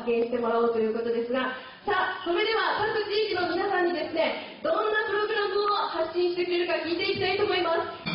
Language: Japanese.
発言してもらおうということですが、さあ、それでは各地域の皆さんにですね、どんなプログラムを発信してくれるか聞いていきたいと思います。